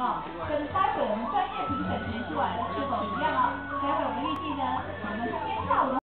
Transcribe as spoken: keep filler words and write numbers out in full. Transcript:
啊，跟待会我们专业评审提出来的是否一样啊？待会我们一